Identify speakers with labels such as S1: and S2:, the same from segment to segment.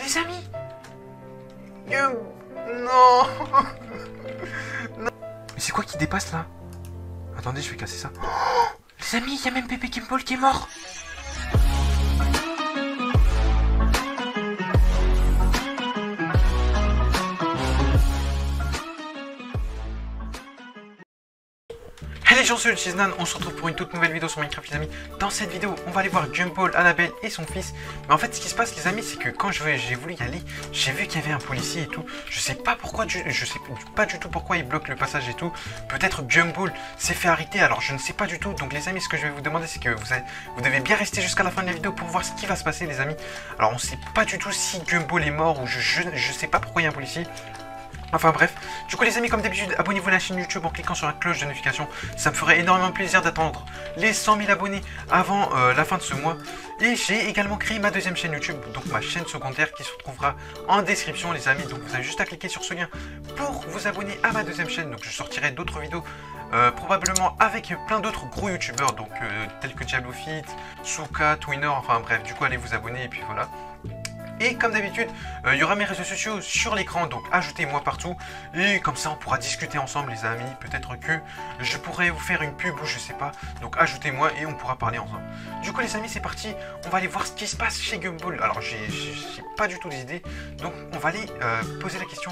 S1: Les amis. Non. Non. Mais c'est quoi qui dépasse là? Attendez, je vais casser ça. Oh, les amis, il y a même Pépé Gumball qui est mort. Hey les gens, c'est le Chiznan, on se retrouve pour une toute nouvelle vidéo sur Minecraft les amis. Dans cette vidéo, on va aller voir Gumball, Annabelle et son fils. Mais en fait, ce qui se passe les amis, c'est que quand j'ai voulu y aller, j'ai vu qu'il y avait un policier et tout. Je sais pas pourquoi, je sais pas du tout pourquoi il bloque le passage et tout. Peut-être Gumball s'est fait arrêter, alors je ne sais pas du tout. Donc les amis, ce que je vais vous demander, c'est que vous devez bien rester jusqu'à la fin de la vidéo pour voir ce qui va se passer les amis. Alors on sait pas du tout si Gumball est mort ou je sais pas pourquoi il y a un policier. Enfin bref, du coup les amis, comme d'habitude, abonnez-vous à la chaîne YouTube en cliquant sur la cloche de notification. Ça me ferait énormément plaisir d'attendre les 100 000 abonnés avant la fin de ce mois. Et j'ai également créé ma deuxième chaîne YouTube, donc ma chaîne secondaire qui se retrouvera en description les amis. Donc vous avez juste à cliquer sur ce lien pour vous abonner à ma deuxième chaîne. Donc je sortirai d'autres vidéos probablement avec plein d'autres gros youtubeurs, donc tels que Diablofit, Souka, Twinner, enfin bref, du coup allez vous abonner et puis voilà. Et comme d'habitude, il y aura mes réseaux sociaux sur l'écran, donc ajoutez-moi partout. Et comme ça, on pourra discuter ensemble, les amis. Peut-être que je pourrais vous faire une pub ou je sais pas. Donc ajoutez-moi et on pourra parler ensemble. Du coup, les amis, c'est parti. On va aller voir ce qui se passe chez Gumball. Alors, j'ai pas du tout d'idée. Donc, on va aller poser la question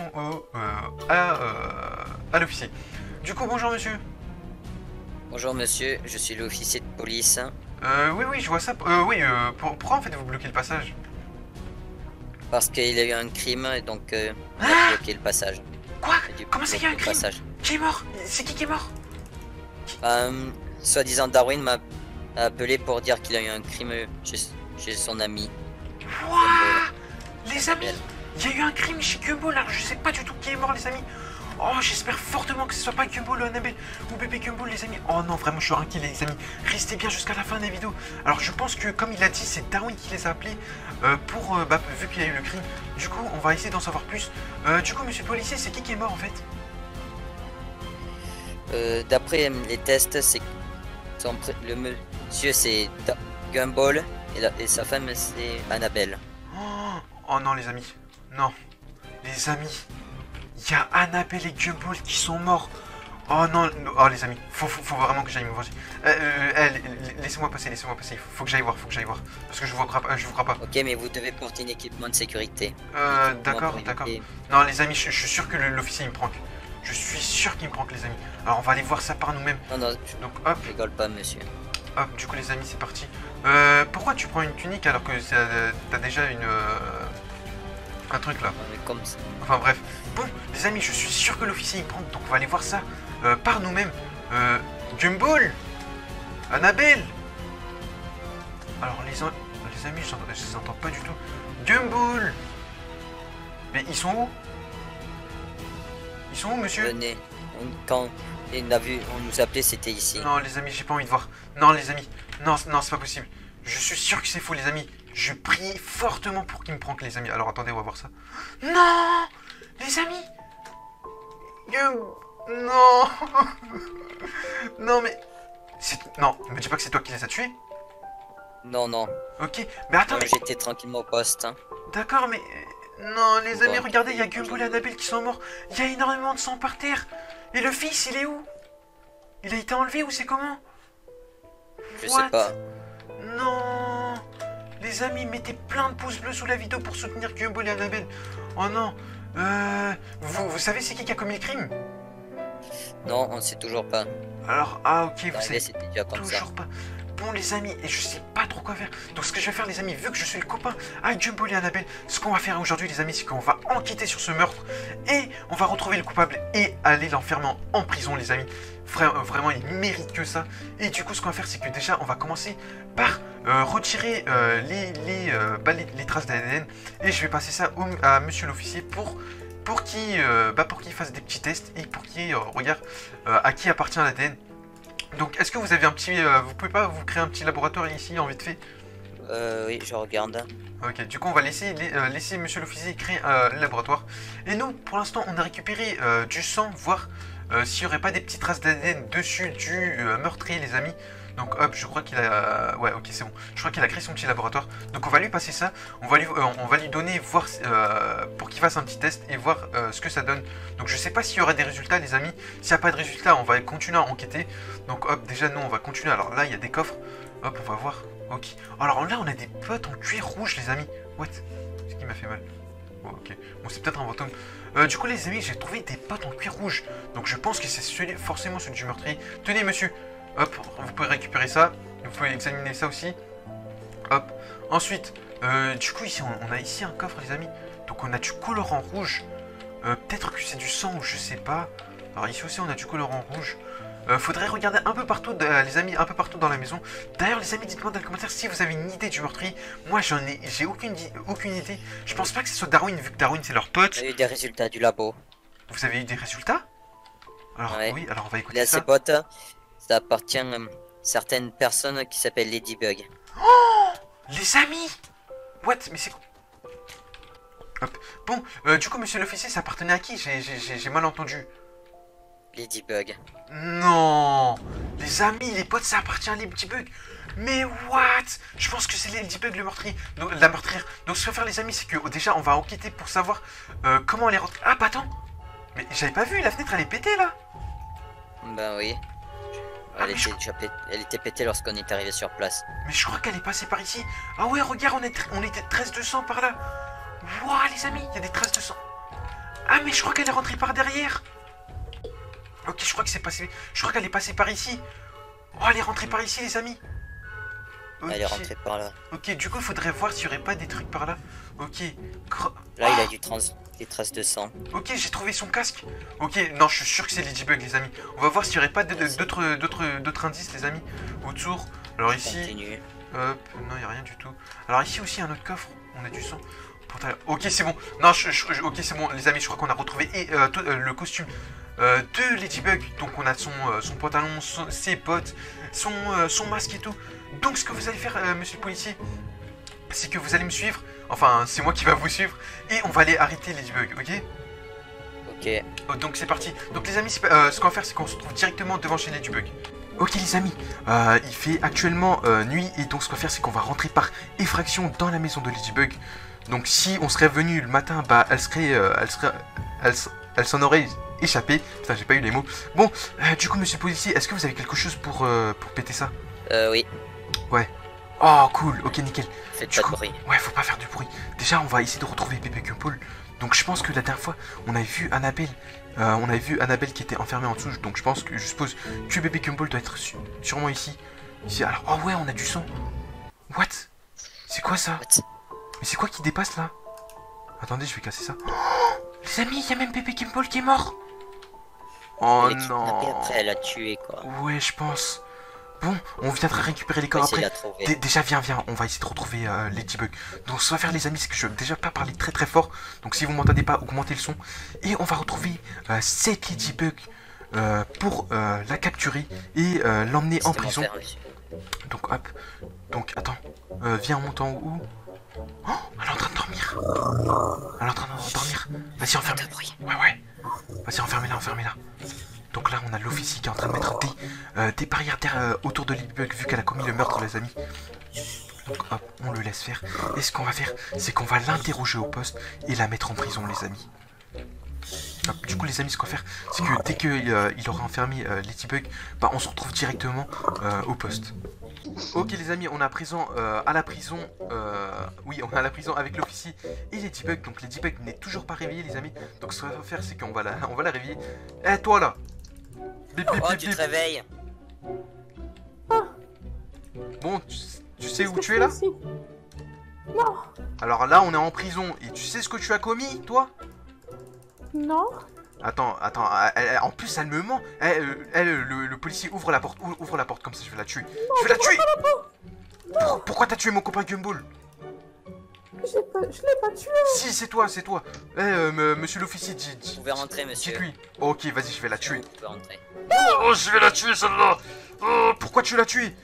S1: à l'officier. Du coup, bonjour monsieur.
S2: Bonjour monsieur, je suis l'officier de police.
S1: Oui, je vois ça. Pourquoi en fait vous bloquez le passage?
S2: Parce qu'il y a eu un crime et donc on a bloqué le passage.
S1: Quoi? Comment ça, il y a un crime? Qui est mort? C'est qui est mort?
S2: Soi-disant Darwin m'a appelé pour dire qu'il a eu un crime chez son ami.
S1: Wouah! Les amis, il y a eu un crime chez Gumball, alors je sais pas du tout qui est mort les amis. Oh, j'espère fortement que ce soit pas Gumball ou Annabelle ou bébé Gumball les amis. Oh non, vraiment je suis inquiet les amis. Restez bien jusqu'à la fin des vidéos. Alors je pense que comme il a dit, c'est Darwin qui les a appelés vu qu'il y a eu le crime. Du coup, on va essayer d'en savoir plus. Du coup, monsieur le policier, c'est qui est mort en fait?
S2: D'après les tests, c'est le monsieur c'est Gumball et sa femme c'est Annabelle.
S1: Oh non les amis. Non. Les amis. Il y a Annabelle et Gumball qui sont morts. Oh non, oh les amis, faut vraiment que j'aille me venger. Laissez-moi passer, faut que j'aille voir, parce que je vous crois pas.
S2: Ok, mais vous devez porter un équipement de sécurité.
S1: D'accord. Non les amis, je suis sûr que l'officier il me prank. Je suis sûr qu'il me prank les amis. Alors on va aller voir ça par nous-mêmes.
S2: Non,
S1: donc hop.
S2: Je rigole pas monsieur.
S1: Hop, du coup les amis, c'est parti. Pourquoi tu prends une tunique alors que t'as déjà un truc là?
S2: Comme ça.
S1: Enfin bref. Bon, les amis, je suis sûr que l'officier il prend, donc on va aller voir ça par nous-mêmes. Gumball, Annabelle. Alors les amis, je les entends pas du tout. Gumball. Mais ils sont où? Ils sont où, monsieur?
S2: Venez. Quand il a vu, on nous appelait, c'était ici.
S1: Non, les amis, j'ai pas envie de voir. Non, les amis. Non, c'est pas possible. Je suis sûr que c'est faux, les amis. Je prie fortement pour qu'il me prank, les amis. Alors attendez, on va voir ça. Non, les amis. Non. Non, mais... Non, me dis pas que c'est toi qui les as tués.
S2: Non.
S1: Ok, mais attends, mais...
S2: J'étais tranquillement au poste. Hein.
S1: D'accord, mais... Non, les amis, regardez, il y a Gumball et Annabelle qui sont morts. Il y a énormément de sang par terre. Et le fils, il est où? Il a été enlevé ou c'est comment?
S2: Je sais pas.
S1: Non. Les amis, mettez plein de pouces bleus sous la vidéo pour soutenir Gumball et Annabelle. Oh non. Vous savez c'est qui a commis le crime?
S2: Non, on sait toujours pas.
S1: Alors, ok, vous savez toujours pas. Bon les amis, et je sais pas trop quoi faire. Donc ce que je vais faire les amis, vu que je suis le copain à Gumball et Annabelle, ce qu'on va faire aujourd'hui les amis, c'est qu'on va enquêter sur ce meurtre et on va retrouver le coupable et aller l'enfermer en prison les amis. Vraiment il mérite que ça. Et du coup ce qu'on va faire c'est que déjà on va commencer par retirer les traces d'ADN. Et je vais passer ça à monsieur l'officier pour qu'il fasse des petits tests et pour qu'il regarde à qui appartient l'ADN. Donc est-ce que vous avez un petit... vous pouvez pas vous créer un petit laboratoire ici en vite fait?
S2: Oui, je regarde.
S1: Ok, du coup on va laisser monsieur l'officier créer le laboratoire. Et nous, pour l'instant, on a récupéré du sang, voir s'il n'y aurait pas des petites traces d'ADN dessus du meurtrier les amis. Donc hop, je crois qu'il a... Ouais, ok, c'est bon. Je crois qu'il a créé son petit laboratoire. Donc on va lui passer ça. On va lui donner, voir pour qu'il fasse un petit test et voir ce que ça donne. Donc je sais pas s'il y aura des résultats, les amis. S'il n'y a pas de résultats, on va continuer à enquêter. Donc hop, déjà nous on va continuer. Alors là, il y a des coffres. Hop, on va voir. Ok. Alors là, on a des potes en cuir rouge, les amis. What? Ce qui m'a fait mal. Oh, ok. Bon, c'est peut-être un fantôme. Du coup, les amis, j'ai trouvé des potes en cuir rouge. Donc je pense que c'est forcément celui du meurtrier. Tenez, monsieur. Hop, vous pouvez récupérer ça. Vous pouvez examiner ça aussi. Hop. Ensuite, du coup, ici, on a ici un coffre, les amis. Donc on a du colorant rouge. Peut-être que c'est du sang ou je sais pas. Alors ici aussi, on a du colorant rouge. Faudrait regarder un peu partout, les amis, un peu partout dans la maison. D'ailleurs, les amis, dites-moi dans les commentaires si vous avez une idée du meurtrier. Moi, j'ai aucune idée. Je pense pas que ce soit Darwin, vu que Darwin c'est leur pote.
S2: J'ai eu des résultats du labo.
S1: Vous avez eu des résultats? Alors
S2: Ouais.
S1: oui, alors on va écouter
S2: Là,
S1: ça.
S2: ces bottes, ça appartient à certaines personnes qui s'appellent Ladybug.
S1: Les amis! What? Mais c'est quoi? Hop. Bon, du coup, monsieur l'officier, ça appartenait à qui? J'ai mal entendu.
S2: Ladybug.
S1: Non! Les amis, les potes, ça appartient à Ladybug. Mais what? Je pense que c'est Ladybug le meurtrier. Donc, la meurtrière. Donc, ce qu'on va faire, les amis, c'est que déjà, on va enquêter pour savoir comment elle est rentrée. Ah, bah attends! Mais j'avais pas vu, la fenêtre, elle est pétée là!
S2: Ben oui.
S1: Ah,
S2: Elle était pétée lorsqu'on est arrivé sur place.
S1: Mais je crois qu'elle est passée par ici. Ah ouais, regarde, on était 13 de sang par là. Wouah, les amis, il y a des traces de sang. Ah, mais je crois qu'elle est rentrée par derrière. Ok, je crois que c'est passé. Je crois qu'elle est passée par ici. Oh, elle est rentrée par ici, les amis. Ok.
S2: Elle est rentrée par là.
S1: Ok, du coup, il faudrait voir s'il n'y aurait pas des trucs par là. Ok.
S2: Là, il a des traces de sang.
S1: Ok, j'ai trouvé son casque. Ok, non, je suis sûr que c'est Ladybug, les amis. On va voir s'il n'y aurait pas d'autres indices, les amis, autour. Alors ici...
S2: Continue.
S1: Hop, non, il n'y a rien du tout. Alors ici aussi, un autre coffre. On a du sang. Ok, c'est bon. Non, ok, c'est bon, les amis, je crois qu'on a retrouvé le costume de Ladybug. Donc on a son pantalon, ses bottes, son masque et tout. Donc ce que vous allez faire, monsieur le policier, c'est que vous allez me suivre. Enfin, c'est moi qui va vous suivre. Et on va aller arrêter Ladybug, ok?
S2: Ok.
S1: Oh, donc c'est parti. Donc les amis, ce qu'on va faire, c'est qu'on se retrouve directement devant chez Ladybug. Ok les amis, il fait actuellement nuit. Et donc ce qu'on va faire, c'est qu'on va rentrer par effraction dans la maison de Ladybug. Donc si on serait venu le matin, bah elle s'en aurait échappé. Putain, j'ai pas eu les mots. Bon, du coup monsieur le policier, est-ce que vous avez quelque chose pour péter ça?
S2: Oui.
S1: Ouais. Oh cool, ok nickel.
S2: Faites pas de bruit.
S1: Ouais, faut pas faire de bruit. Déjà on va essayer de retrouver Bébé Gumball. Donc je pense que la dernière fois on avait vu Annabelle. Qui était enfermée en dessous. Donc je suppose que Bébé Gumball doit être sûrement ici. Alors, oh ouais, on a du sang. What? C'est quoi ça?
S2: What?
S1: Mais c'est quoi qui dépasse là? Attendez, je vais casser ça. Oh, les amis, il y a même Bébé Gumball qui est mort. Oh non.
S2: Après, elle a tué quoi.
S1: Ouais, je pense. Bon, on viendra récupérer les corps après. Déjà, viens, on va essayer de retrouver Ladybug. Donc, ce qu'on va faire, les amis, c'est que je vais déjà pas parler très très fort. Donc, si vous m'entendez pas, augmentez le son. Et on va retrouver cette Ladybug pour la capturer et l'emmener en prison. Donc, hop. Donc, attends. Viens, on monte en haut. Oh, elle est en train de dormir. Elle est en train de dormir. Vas-y, enferme-la. Ouais. Vas-y, enfermez-la. Donc là, on a l'officier qui est en train de mettre des barrières d'air autour de Ladybug vu qu'elle a commis le meurtre, les amis. Donc hop, on le laisse faire. Et ce qu'on va faire, c'est qu'on va l'interroger au poste et la mettre en prison, les amis. Hop, du coup, les amis, ce qu'on va faire, c'est que dès qu'il aura enfermé Ladybug, bah, on se retrouve directement au poste. Ok les amis, on est à présent à la prison. Oui, on est à la prison avec l'officier et Ladybug. Donc Ladybug n'est toujours pas réveillée, les amis. Donc ce qu'on va faire, c'est qu'on va la réveiller. Eh toi là. Bip, bip,
S2: Oh,
S1: bip,
S2: tu
S1: bip.
S2: te réveilles.
S1: Bon, tu sais où tu es là?
S3: Non.
S1: Alors là, on est en prison. Et tu sais ce que tu as commis, toi?
S3: Non.
S1: Attends, en plus elle me ment. Le policier ouvre la porte, comme ça je vais la tuer. Je vais la tuer. Pourquoi t'as tué mon copain Gumball?
S3: Je l'ai pas tué.
S1: Si, c'est toi. Monsieur l'officier,
S2: Vous pouvez rentrer, monsieur.
S1: dites-lui. Ok, vas-y, je vais la tuer.
S2: Vous pouvez rentrer.
S1: Oh, je vais la tuer celle-là. Oh, pourquoi tu l'as tué?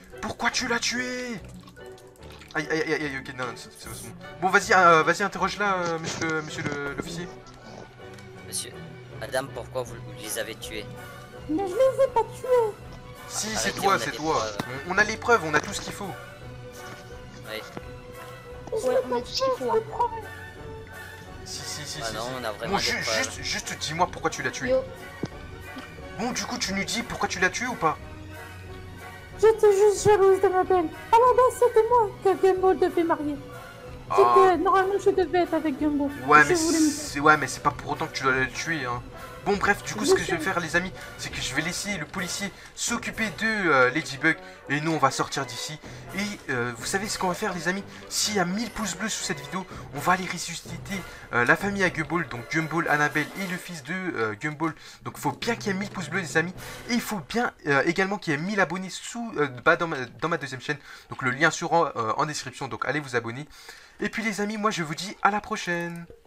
S1: Aïe, ok, non, c'est bon. Bon, vas-y, interroge-la, monsieur l'officier.
S2: Monsieur, madame, pourquoi vous les avez tués?
S3: Mais je les ai pas tués.
S1: Si,
S2: Arrêtez,
S1: c'est toi,
S2: on a
S1: c'est
S2: des
S1: toi.
S2: preuves.
S1: On a les preuves, on a tout ce qu'il faut.
S2: Ouais.
S4: Ouais, on a tout ce qu'il faut. Hein.
S1: Si,
S2: Ah
S1: si,
S2: non,
S1: si.
S2: on a vraiment
S1: Bon,
S2: des preuves.
S1: juste dis-moi pourquoi tu l'as tué.
S4: Yo,
S1: Bon, du coup, tu nous dis pourquoi tu l'as tué ou pas?
S3: J'étais juste jalouse d'Annabelle. À la base, c'était moi que Gumball devait marier. Normalement, je devais être avec Gumball.
S1: Ouais,
S3: Je
S1: mais c'est pas pour autant que tu dois le tuer, hein. Bon, bref, du coup, ce que je vais faire, les amis, c'est que je vais laisser le policier s'occuper de Ladybug. Et nous, on va sortir d'ici. Et vous savez ce qu'on va faire, les amis? S'il y a 1000 pouces bleus sous cette vidéo, on va aller ressusciter la famille à Gumball. Donc, Gumball, Annabelle et le fils de Gumball. Donc, il faut bien qu'il y ait 1000 pouces bleus, les amis. Et il faut bien également qu'il y ait 1000 abonnés dans ma deuxième chaîne. Donc, le lien sera en description. Donc, allez vous abonner. Et puis, les amis, moi, je vous dis à la prochaine.